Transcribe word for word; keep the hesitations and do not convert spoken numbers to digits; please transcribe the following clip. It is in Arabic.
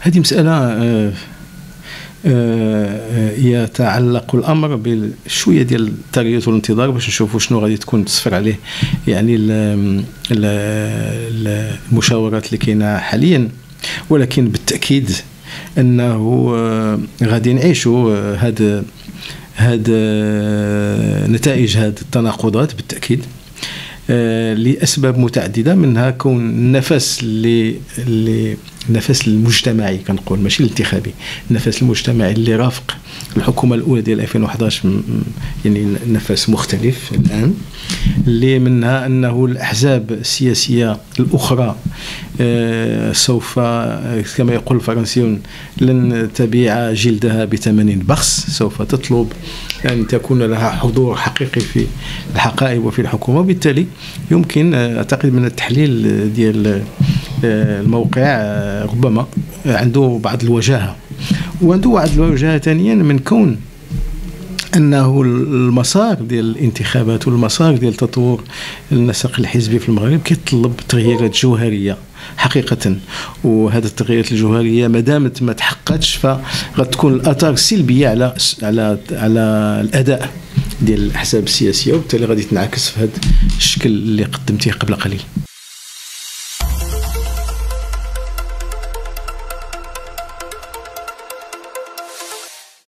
هذه مسألة آه آه يتعلق الامر بشويه ديال التريث والانتظار باش نشوفوا شنو غادي تكون تصفر عليه يعني المشاورات اللي كاينه حاليا. ولكن بالتاكيد انه آه غادي نعيشوا هاد هاد آه نتائج هاد التناقضات بالتاكيد آه لاسباب متعدده، منها كون النفس اللي اللي النفس المجتمعي كنقول ماشي الانتخابي، النفس المجتمعي اللي رافق الحكومه الاولى ديال ألفين وأحد عشر يعني نفس مختلف الان، اللي منها انه الاحزاب السياسيه الاخرى آه سوف كما يقول الفرنسيون لن تبيع جلدها بثمن بخس، سوف تطلب ان تكون لها حضور حقيقي في الحقائب وفي الحكومه. وبالتالي يمكن اعتقد من التحليل ديال الموقع ربما عنده بعض الوجاهه، وعنده بعض الوجاهه ثانيا من كون انه المسار ديال الانتخابات والمسار ديال تطور النسق الحزبي في المغرب كيتطلب تغييرات جوهريه حقيقه، وهذه التغييرات الجوهريه ما دامت ما تحققتش فغتكون الاثار سلبيه على على على الاداء ديال الاحزاب السياسيه، وبالتالي غادي تنعكس في هذا الشكل اللي قدمتيه قبل قليل.